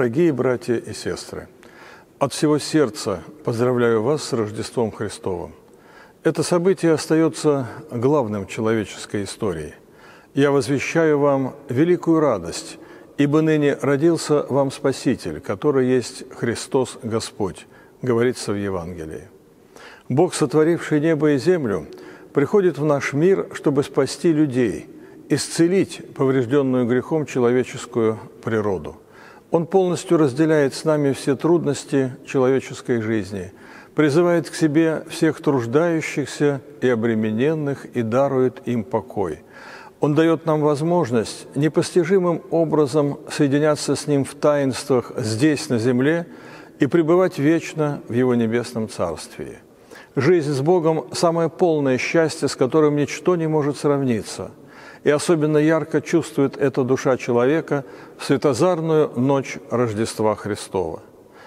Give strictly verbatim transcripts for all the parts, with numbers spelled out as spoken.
Дорогие братья и сестры, от всего сердца поздравляю вас с Рождеством Христовым. Это событие остается главным в человеческой истории. Я возвещаю вам великую радость, ибо ныне родился вам Спаситель, который есть Христос Господь, говорится в Евангелии. Бог, сотворивший небо и землю, приходит в наш мир, чтобы спасти людей, исцелить поврежденную грехом человеческую природу. Он полностью разделяет с нами все трудности человеческой жизни, призывает к себе всех труждающихся и обремененных и дарует им покой. Он дает нам возможность непостижимым образом соединяться с Ним в таинствах здесь, на земле, и пребывать вечно в Его небесном Царствии. Жизнь с Богом – самое полное счастье, с которым ничто не может сравниться. И особенно ярко чувствует это душа человека в светозарную ночь Рождества Христова.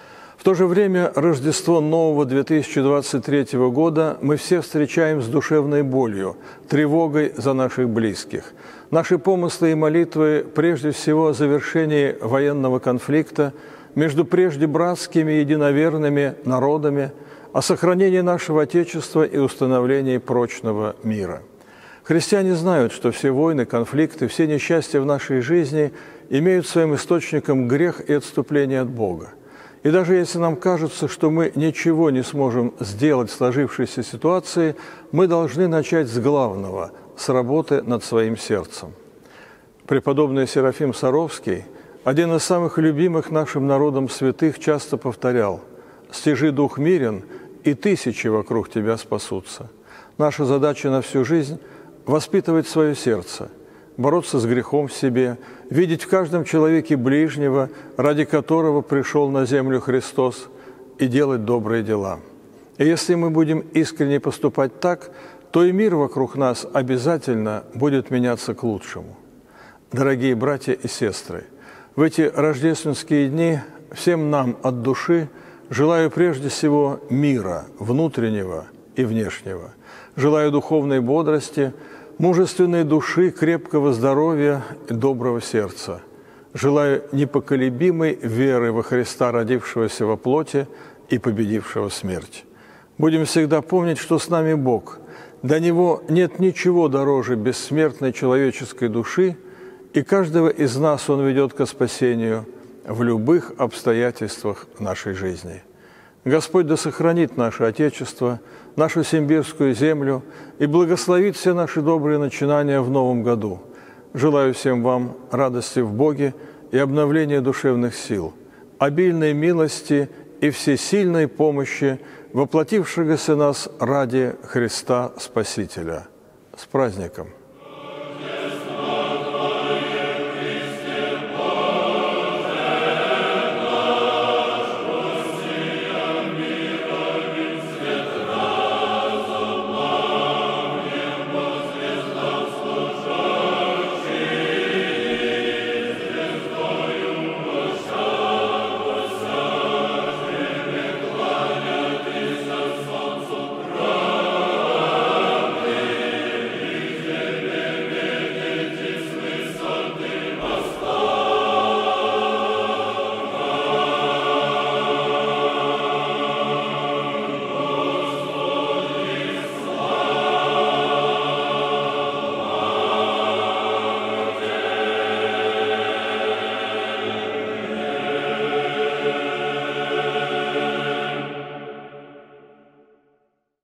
В то же время Рождество нового две тысячи двадцать третьего года мы все встречаем с душевной болью, тревогой за наших близких. Наши помыслы и молитвы прежде всего о завершении военного конфликта между прежде братскими и единоверными народами, о сохранении нашего Отечества и установлении прочного мира. Христиане знают, что все войны, конфликты, все несчастья в нашей жизни имеют своим источником грех и отступление от Бога. И даже если нам кажется, что мы ничего не сможем сделать в сложившейся ситуации, мы должны начать с главного – с работы над своим сердцем. Преподобный Серафим Саровский, один из самых любимых нашим народом святых, часто повторял: «Стяжи дух мирен, и тысячи вокруг тебя спасутся». Наша задача на всю жизнь – воспитывать свое сердце, бороться с грехом в себе, видеть в каждом человеке ближнего, ради которого пришел на землю Христос, и делать добрые дела. И если мы будем искренне поступать так, то и мир вокруг нас обязательно будет меняться к лучшему. Дорогие братья и сестры, в эти рождественские дни всем нам от души желаю прежде всего мира, внутреннего и внешнего. Желаю духовной бодрости, мужественной души, крепкого здоровья и доброго сердца. Желаю непоколебимой веры во Христа, родившегося во плоти и победившего смерть. Будем всегда помнить, что с нами Бог. Для Него нет ничего дороже бессмертной человеческой души, и каждого из нас Он ведет ко спасению в любых обстоятельствах нашей жизни. Господь да сохранит наше Отечество, нашу симбирскую землю и благословит все наши добрые начинания в новом году. Желаю всем вам радости в Боге и обновления душевных сил, обильной милости и всесильной помощи воплотившегося нас ради Христа Спасителя. С праздником!